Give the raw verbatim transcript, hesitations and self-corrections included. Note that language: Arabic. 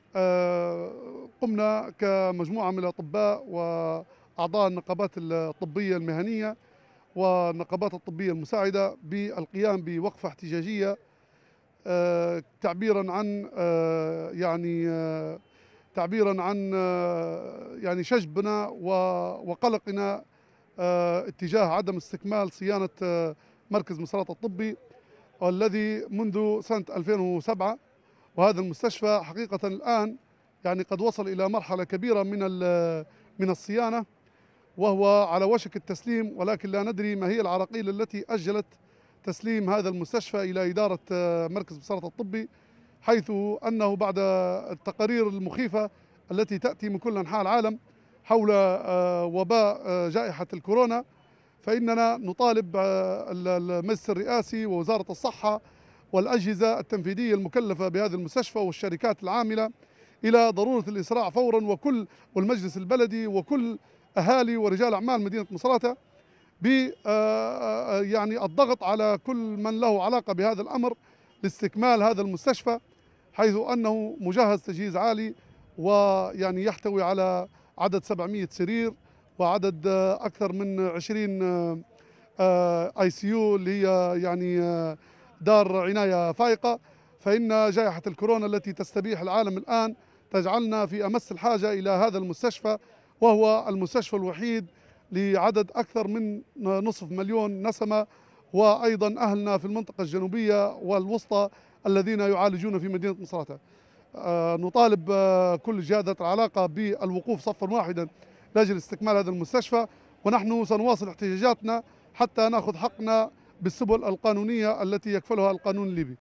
آه، قمنا كمجموعة من الأطباء وأعضاء النقابات الطبية المهنية والنقابات الطبية المساعدة بالقيام بوقفة احتجاجية، آه، تعبيرا عن آه، يعني آه، تعبيرا عن آه، يعني شجبنا وقلقنا آه، اتجاه عدم استكمال صيانة آه، مركز مصرات الطبي، والذي منذ سنة ألفين وسبعة، وهذا المستشفى حقيقة الآن يعني قد وصل إلى مرحلة كبيرة من من الصيانة، وهو على وشك التسليم، ولكن لا ندري ما هي العراقيل التي أجلت تسليم هذا المستشفى إلى إدارة آه، مركز مصرات الطبي، حيث أنه بعد التقارير المخيفة التي تأتي من كل أنحاء العالم حول آه، وباء آه، جائحة الكورونا، فإننا نطالب آه، المجلس الرئاسي ووزارة الصحة والأجهزة التنفيذية المكلفة بهذه المستشفى والشركات العاملة إلى ضرورة الإسراع فورا، وكل والمجلس البلدي وكل أهالي ورجال أعمال مدينة مصراتة ب آه، آه، يعني الضغط على كل من له علاقة بهذا الأمر لاستكمال هذا المستشفى، حيث أنه مجهز تجهيز عالي، ويعني يحتوي على عدد سبعمئة سرير وعدد آه، أكثر من عشرين اي سي يو اللي هي يعني آه، دار عناية فائقة. فإن جائحة الكورونا التي تستبيح العالم الآن تجعلنا في أمس الحاجة إلى هذا المستشفى، وهو المستشفى الوحيد لعدد أكثر من نصف مليون نسمة، وأيضا أهلنا في المنطقة الجنوبية والوسطى الذين يعالجون في مدينة مصراتة. آه، نطالب آه، كل جهات العلاقة بالوقوف صفا واحدا لأجل استكمال هذا المستشفى، ونحن سنواصل احتجاجاتنا حتى نأخذ حقنا بالسبل القانونية التي يكفلها القانون الليبي.